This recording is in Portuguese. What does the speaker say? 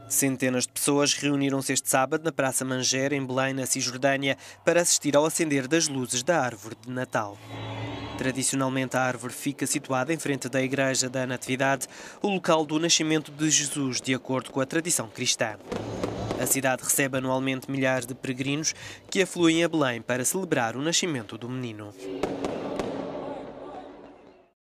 Centenas de pessoas reuniram-se este sábado na Praça Manger, em Belém, na Cisjordânia, para assistir ao acender das luzes da árvore de Natal. Tradicionalmente, a árvore fica situada em frente da Igreja da Natividade, o local do nascimento de Jesus, de acordo com a tradição cristã. A cidade recebe anualmente milhares de peregrinos que afluem a Belém para celebrar o nascimento do menino.